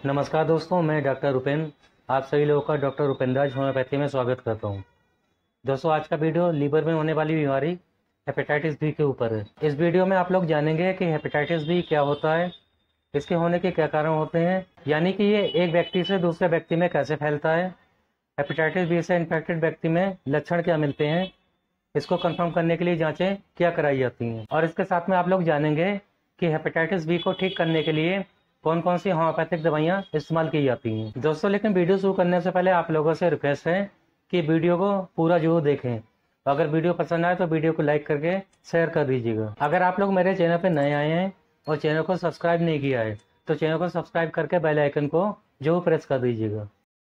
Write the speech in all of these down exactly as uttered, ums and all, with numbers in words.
नमस्कार दोस्तों, मैं डॉक्टर उपेंद्र आप सभी लोगों का डॉक्टर उपेंद्राज होम्योपैथी में स्वागत करता हूं। दोस्तों, आज का वीडियो लीवर में होने वाली बीमारी हेपेटाइटिस बी के ऊपर है। इस वीडियो में आप लोग जानेंगे कि हेपेटाइटिस बी क्या होता है, इसके होने के क्या कारण होते हैं, यानी कि ये एक व्यक्ति से दूसरे व्यक्ति में कैसे फैलता है, हेपेटाइटिस बी से इन्फेक्टेड व्यक्ति में लक्षण क्या मिलते हैं, इसको कंफर्म करने के लिए जाँचें क्या कराई जाती हैं, और इसके साथ में आप लोग जानेंगे कि हेपेटाइटिस बी को ठीक करने के लिए कौन कौन सी होम्योपैथिक दवाइयाँ इस्तेमाल की जाती हैं। दोस्तों, लेकिन वीडियो शुरू करने से पहले आप लोगों से रिक्वेस्ट है कि वीडियो को पूरा जरूर देखें। अगर वीडियो पसंद आए तो वीडियो को लाइक करके शेयर कर दीजिएगा। अगर आप लोग मेरे चैनल पर नए आए हैं और चैनल को सब्सक्राइब नहीं किया है तो चैनल को सब्सक्राइब करके बेल आइकन को जरूर प्रेस कर दीजिएगा।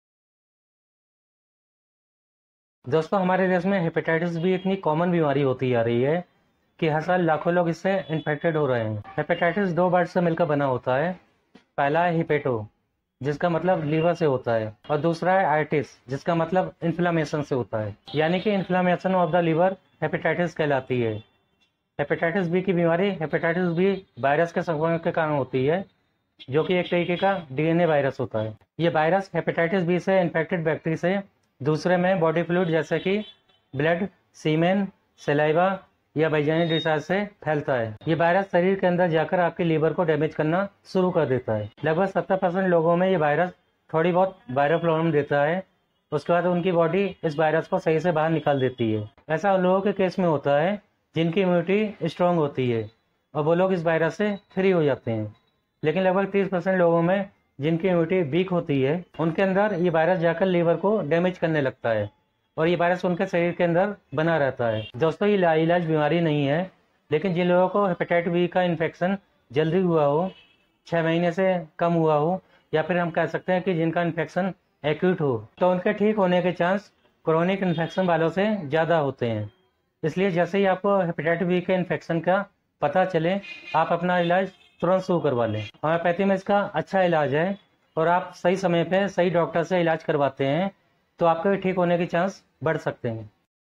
दोस्तों, हमारे देश में हेपेटाइटिस बी इतनी कॉमन बीमारी होती जा रही है कि हर साल लाखों लोग इससे इन्फेक्टेड हो रहे हैं। हेपेटाइटिस दो वर्ड से मिलकर बना होता है। पहला है हिपेटो, जिसका मतलब लीवर से होता है, और दूसरा है आइटिस, जिसका मतलब इन्फ्लामेशन से होता है, यानी कि inflammation of the liver hepatitis कहलाती है। हेपेटाइटिस बी की बीमारी हेपेटाइटिस बी वायरस के संक्रमण के कारण होती है, जो कि एक तरीके का डीएनए वायरस होता है। ये वायरस हेपेटाइटिस बी से इन्फेक्टेड व्यक्ति से दूसरे में बॉडी फ्लूइड जैसे कि ब्लड, सीमेन, सलाइवा या वैजाइनल डिस्चार्ज से फैलता है। ये वायरस शरीर के अंदर जाकर आपके लीवर को डैमेज करना शुरू कर देता है। लगभग सत्तर परसेंट लोगों में ये वायरस थोड़ी बहुत वायरल प्रॉब्लम देता है, उसके बाद उनकी बॉडी इस वायरस को सही से बाहर निकाल देती है। ऐसा उन लोगों के केस में होता है जिनकी इम्यूनिटी स्ट्रांग होती है और वो लोग इस वायरस से फ्री हो जाते हैं। लेकिन लगभग तीस परसेंट लोगों में जिनकी इम्यूनिटी वीक होती है, उनके अंदर ये वायरस जाकर लीवर को डैमेज करने लगता है और ये वायरस उनके शरीर के अंदर बना रहता है। दोस्तों, ये लाइलाज बीमारी नहीं है, लेकिन जिन लोगों को हेपेटाइटिस बी का इन्फेक्शन जल्दी हुआ हो, छः महीने से कम हुआ हो, या फिर हम कह सकते हैं कि जिनका इन्फेक्शन एक्यूट हो, तो उनके ठीक होने के चांस क्रोनिक इन्फेक्शन वालों से ज़्यादा होते हैं। इसलिए जैसे ही आपको हेपेटाइटिस बी के इन्फेक्शन का पता चले, आप अपना इलाज तुरंत शुरू करवा लें। होम्योपैथी में इसका अच्छा इलाज है और आप सही समय पर सही डॉक्टर से इलाज करवाते हैं तो आपके भी ठीक होने के चांस बढ़ सकते हैं।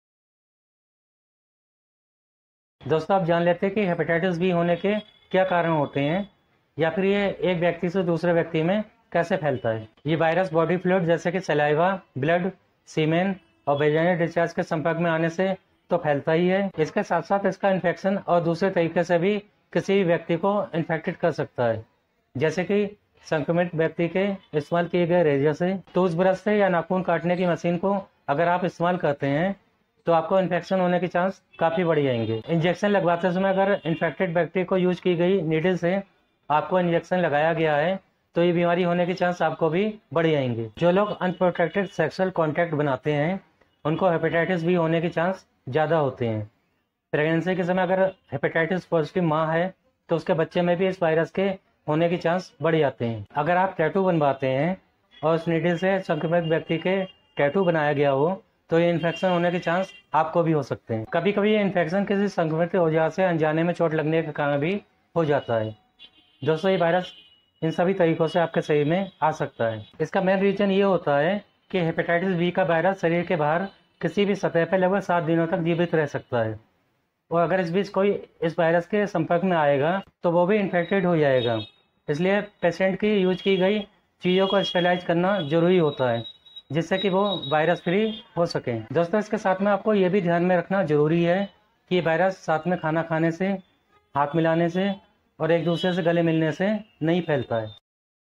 दोस्तों, आप जान लेते हैं कि हेपेटाइटिस बी होने के क्या कारण होते हैं, या फिर ये एक व्यक्ति से दूसरे व्यक्ति में कैसे फैलता है। ये वायरस बॉडी फ्लूइड जैसे कि सलाइवा, ब्लड, सीमेन और वैजाइनल डिस्चार्ज के संपर्क में आने से तो फैलता ही है। इसके साथ साथ इसका इन्फेक्शन और दूसरे तरीके से भी किसी भी व्यक्ति को इन्फेक्टेड कर सकता है, जैसे कि संक्रमित व्यक्ति के इस्तेमाल किए गए रेजर से, टूथब्रश से या नाखून काटने की मशीन को अगर आप इस्तेमाल करते हैं तो आपको इन्फेक्शन होने के चांस काफ़ी बढ़ जाएंगे। इंजेक्शन लगवाते समय अगर इन्फेक्टेड व्यक्ति को यूज की गई नीडल से आपको इंजेक्शन लगाया गया है तो ये बीमारी होने के चांस आपको भी बढ़ जाएंगे। जो लोग अनप्रोटेक्टेड सेक्सुअल कॉन्टैक्ट बनाते हैं उनको हेपेटाइटिस बी होने के चांस ज़्यादा होते हैं। प्रेगनेंसी के समय अगर हेपेटाइटिस पॉजिटिव माँ है तो उसके बच्चे में भी इस वायरस के होने के चांस बढ़ जाते हैं। अगर आप टैटू बनवाते हैं और उस नीडल से संक्रमित व्यक्ति के टैटू बनाया गया हो तो ये इन्फेक्शन होने के चांस आपको भी हो सकते हैं। कभी कभी ये इन्फेक्शन किसी संक्रमित औजार से अनजाने में चोट लगने के कारण भी हो जाता है। दोस्तों, ये वायरस इन सभी तरीकों से आपके शरीर में आ सकता है। इसका मेन रीजन ये होता है कि हेपेटाइटिस बी का वायरस शरीर के बाहर किसी भी सतह पर लगभग सात दिनों तक जीवित रह सकता है, और अगर इस बीच कोई इस वायरस के संपर्क में आएगा तो वो भी इन्फेक्टेड हो जाएगा। इसलिए पेशेंट की यूज की गई चीज़ों को स्टेलाइज करना जरूरी होता है, जिससे कि वो वायरस फ्री हो सकें। दोस्तों, इसके साथ में आपको ये भी ध्यान में रखना जरूरी है कि ये वायरस साथ में खाना खाने से, हाथ मिलाने से और एक दूसरे से गले मिलने से नहीं फैलता है।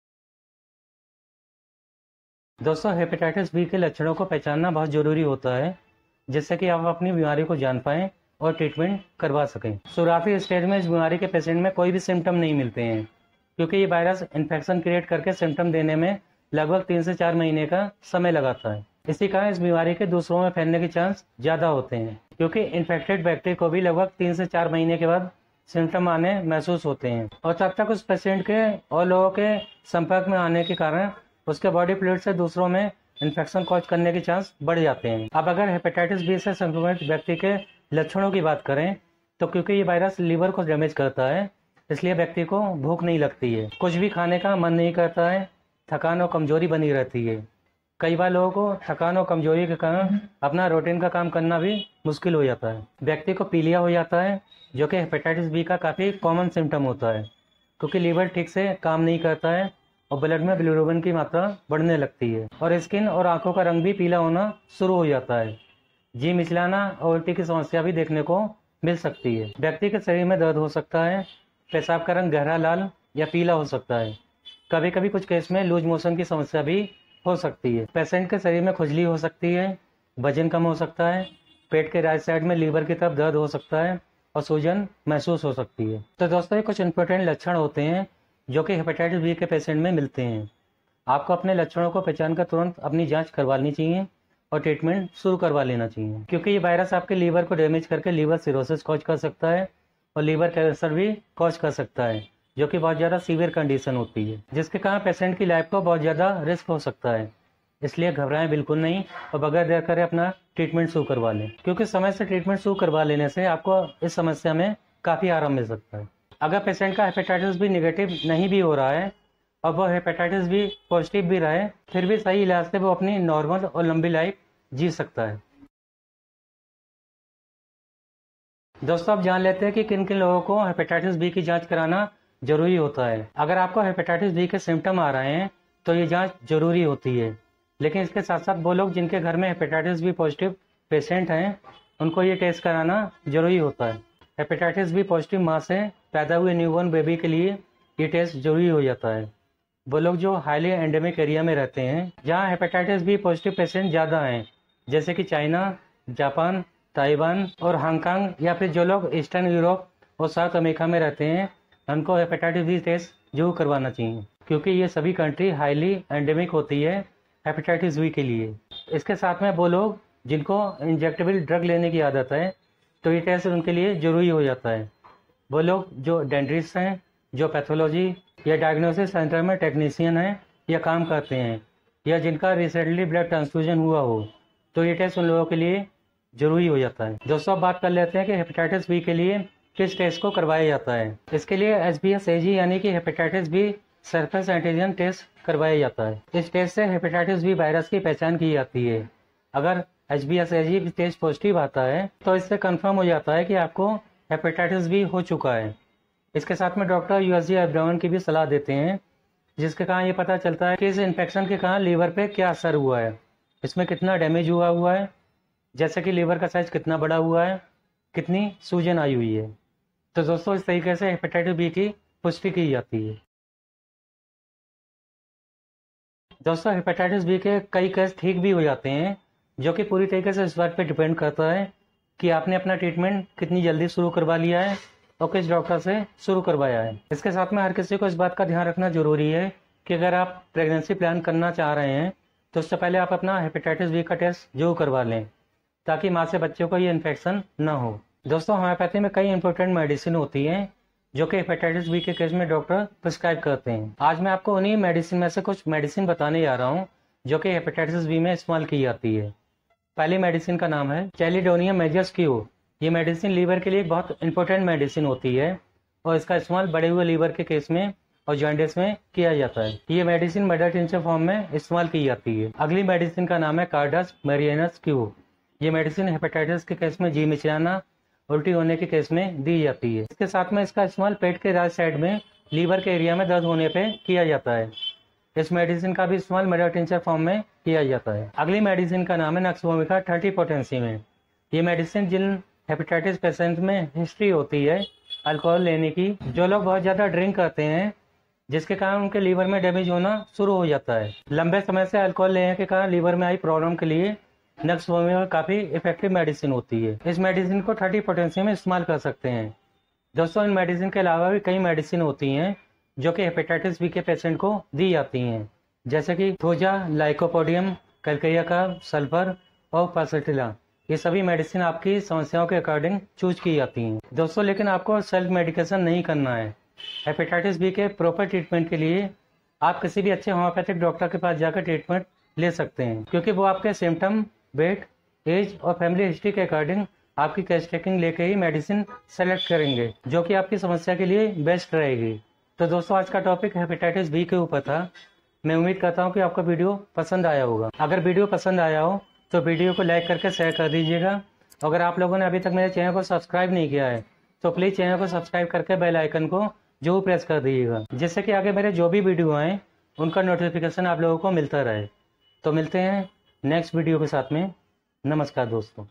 दोस्तों, हेपेटाइटिस बी के लक्षणों को पहचानना बहुत ज़रूरी होता है, जिससे कि आप अपनी बीमारी को जान पाएँ और ट्रीटमेंट करवा सकें। शुरुआती स्टेज में इस बीमारी के पेशेंट में कोई भी सिम्टम नहीं मिलते हैं, क्योंकि ये वायरस इन्फेक्शन क्रिएट करके सिम्टम देने में लगभग तीन से चार महीने का समय लगाता है। इसी कारण इस बीमारी के दूसरों में फैलने के चांस ज़्यादा होते हैं, क्योंकि इन्फेक्टेड व्यक्ति को भी लगभग तीन से चार महीने के बाद सिम्टम आने महसूस होते हैं, और तब तक उस पेशेंट के और लोगों के संपर्क में आने के कारण उसके बॉडी फ्लूइड से दूसरों में इन्फेक्शन कॉज करने के चांस बढ़ जाते हैं। अब अगर हेपेटाइटिस बी से संक्रमित व्यक्ति के लक्षणों की बात करें तो क्योंकि ये वायरस लीवर को डैमेज करता है, इसलिए व्यक्ति को भूख नहीं लगती है, कुछ भी खाने का मन नहीं करता है, थकान और कमजोरी बनी रहती है। कई बार लोगों को थकान और कमजोरी के कारण अपना रूटीन का काम करना भी मुश्किल हो जाता है। व्यक्ति को पीलिया हो जाता है, जो कि हेपेटाइटिस बी का काफ़ी कॉमन सिम्टम होता है, क्योंकि लीवर ठीक से काम नहीं करता है और ब्लड में बिलिरुबिन की मात्रा बढ़ने लगती है और स्किन और आंखों का रंग भी पीला होना शुरू हो जाता है। जी मिचलाना और उल्टी की समस्या भी देखने को मिल सकती है। व्यक्ति के शरीर में दर्द हो सकता है। पेशाब का रंग गहरा लाल या पीला हो सकता है। कभी कभी कुछ केस में लूज मोशन की समस्या भी हो सकती है। पेशेंट के शरीर में खुजली हो सकती है, वजन कम हो सकता है, पेट के राइट साइड में लीवर की तरफ दर्द हो सकता है और सूजन महसूस हो सकती है। तो दोस्तों ये कुछ इंपॉर्टेंट लक्षण होते हैं जो कि हेपेटाइटिस बी के पेशेंट में मिलते हैं। आपको अपने लक्षणों को पहचान कर तुरंत अपनी जांच करवा लेनी चाहिए और ट्रीटमेंट शुरू करवा लेना चाहिए, क्योंकि ये वायरस आपके लीवर को डैमेज करके लीवर सिरोसिस कॉज कर सकता है और लीवर कैंसर भी कॉज कर सकता है, जो कि बहुत ज़्यादा सीवियर कंडीशन होती है, जिसके कारण पेशेंट की लाइफ को बहुत ज़्यादा रिस्क हो सकता है। इसलिए घबराएं बिल्कुल नहीं और बगैर देर करे अपना ट्रीटमेंट शुरू करवा लें, क्योंकि समय से ट्रीटमेंट शुरू करवा लेने से आपको इस समस्या में काफ़ी आराम मिल सकता है। अगर पेशेंट का हेपेटाइटिस बी नेगेटिव नहीं भी हो रहा है और वो हेपेटाइटिस बी पॉजिटिव भी रहे, फिर भी सही इलाज से वो अपनी नॉर्मल और लंबी लाइफ जी सकता है। दोस्तों आप जान लेते हैं कि किन किन लोगों को हेपेटाइटिस बी की जांच कराना जरूरी होता है। अगर आपको हेपेटाइटिस बी के सिम्टम आ रहे हैं तो ये जांच जरूरी होती है, लेकिन इसके साथ साथ वो लोग जिनके घर में हेपेटाइटिस बी पॉजिटिव पेशेंट हैं उनको ये टेस्ट कराना जरूरी होता है। हेपेटाइटिस बी पॉजिटिव माँ से पैदा हुए न्यूबॉर्न बेबी के लिए ये टेस्ट जरूरी हो जाता है। वो लोग जो हाईली एंडेमिक एरिया में रहते हैं, जहाँ हेपेटाइटिस बी पॉजिटिव पेशेंट ज़्यादा हैं, जैसे कि चाइना, जापान, ताइवान और हांगकांग, या फिर जो लोग ईस्टर्न यूरोप और साउथ अमेरिका में रहते हैं, उनको हेपेटाइटिस बी टेस्ट जरूर करवाना चाहिए, क्योंकि ये सभी कंट्री हाईली एंडेमिक होती है हेपेटाइटिस बी के लिए। इसके साथ में वो लोग जिनको इंजेक्टेबल ड्रग लेने की आदत है, तो ये टेस्ट उनके लिए ज़रूरी हो जाता है। वो लोग जो डेंटिस्ट हैं, जो पैथोलॉजी या डायग्नोसिस सेंटर में टेक्नीशियन हैं या काम करते हैं, या जिनका रिसेंटली ब्लड ट्रांसफ्यूजन हुआ हो, तो ये टेस्ट उन लोगों के लिए जरूरी हो जाता है। दोस्तों बात कर लेते हैं कि हेपेटाइटिस बी के लिए किस टेस्ट को करवाया जाता है। इसके लिए H B S A G यानी कि hepatitis B surface antigen test करवाया जाता है। इस टेस्ट से हेपेटाइटिस बी वायरस की पहचान की जाती है। अगर H B S A G test positive आता है तो इससे कंफर्म हो जाता है कि आपको हेपेटाइटिस बी हो चुका है। इसके साथ में doctor U S G abdomen की भी सलाह देते हैं, जिसके कारण ये पता चलता है कि इस इन्फेक्शन के कारण लीवर पे क्या असर हुआ है, इसमें कितना डैमेज हुआ हुआ है, जैसे कि लीवर का साइज कितना बड़ा हुआ है, कितनी सूजन आई हुई है। तो दोस्तों इस तरीके से हेपेटाइटिस बी की पुष्टि की जाती है। दोस्तों हेपेटाइटिस बी के कई केस ठीक भी हो जाते हैं, जो कि पूरी तरीके से इस बात पे डिपेंड करता है कि आपने अपना ट्रीटमेंट कितनी जल्दी शुरू करवा लिया है और किस डॉक्टर से शुरू करवाया है। इसके साथ में हर किसी को इस बात का ध्यान रखना जरूरी है कि अगर आप प्रेगनेंसी प्लान करना चाह रहे हैं तो उससे पहले आप अपना हेपेटाइटिस बी का टेस्ट जरूर करवा लें, ताकि माँ से बच्चे को ये इन्फेक्शन ना हो। दोस्तों होम्योपैथी में कई इंपॉर्टेंट मेडिसिन होती हैं जो कि हेपेटाइटिस बी के केस में डॉक्टर प्रिस्क्राइब करते हैं। आज मैं आपको उन्हीं मेडिसिन में से कुछ मेडिसिन बताने जा रहा हूँ जो कि हेपेटाइटिस बी में इस्तेमाल की जाती है। पहली मेडिसिन का नाम है चैलिडोनियम मेजर्स क्यू। ये मेडिसिन लीवर के लिए एक बहुत इंपॉर्टेंट मेडिसिन होती है और इसका इस्तेमाल बढ़े हुए लीवर के केस में और जॉइंटिस में किया जाता है। ये मेडिसिन मेडल टिंचर फॉर्म में इस्तेमाल की जाती है। अगली मेडिसिन का नाम है कार्डस मेरियनस क्यू। ये मेडिसिन हेपेटाइटिस के केस में जी मिचलाना, उल्टी होने के केस में दी जाती है। इसके साथ में इसका इस्तेमाल पेट के राइट साइड में लीवर के एरिया में दर्द होने पे किया जाता है। इस मेडिसिन का भी इस्तेमाल मेडल टिंचर फॉर्म में किया जाता है। अगली मेडिसिन का नाम है नक्सवोमिका थर्टी पोटेंसी में। ये मेडिसिन जिन हेपेटाइटिस पेशेंट में हिस्ट्री होती है अल्कोहल लेने की, जो लोग बहुत ज़्यादा ड्रिंक करते हैं, जिसके कारण उनके लीवर में डैमेज होना शुरू हो जाता है, लंबे समय से अल्कोहल लेने के कारण लीवर में आई प्रॉब्लम के लिए नक्सवोमिका काफ़ी इफेक्टिव मेडिसिन होती है। इस मेडिसिन को थर्टी पोटेंसी में इस्तेमाल कर सकते हैं। दोस्तों इन मेडिसिन के अलावा भी कई मेडिसिन होती हैं जो कि हेपेटाइटिस बी के पेशेंट को दी जाती हैं, जैसे कि थोजा, लाइकोपोडियम, कैल्केरिया का सल्फर और पासेटिला। ये सभी मेडिसिन आपकी समस्याओं के अकॉर्डिंग चूज की जाती हैं। दोस्तों लेकिन आपको सेल्फ मेडिकेशन नहीं करना है। हेपेटाइटिस बी के प्रॉपर ट्रीटमेंट के लिए आप किसी भी अच्छे होम्योपैथिक डॉक्टर के पास जाकर ट्रीटमेंट ले सकते हैं, क्योंकि वो आपके सिम्टम, वेट, एज और फैमिली हिस्ट्री के अकॉर्डिंग आपकी केस टेकिंग लेके ही मेडिसिन सेलेक्ट करेंगे, जो कि आपकी समस्या के लिए बेस्ट रहेगी। तो दोस्तों आज का टॉपिक हेपेटाइटिस बी के ऊपर था। मैं उम्मीद करता हूँ कि आपको वीडियो पसंद आया होगा। अगर वीडियो पसंद आया हो तो वीडियो को लाइक करके शेयर कर दीजिएगा। अगर आप लोगों ने अभी तक मेरे चैनल को सब्सक्राइब नहीं किया है तो प्लीज़ चैनल को सब्सक्राइब करके बेल आइकन को जरूर प्रेस कर दीजिएगा, जिससे कि आगे मेरे जो भी वीडियो आएँ उनका नोटिफिकेशन आप लोगों को मिलता रहे। तो मिलते हैं नेक्स्ट वीडियो के साथ में। नमस्कार दोस्तों।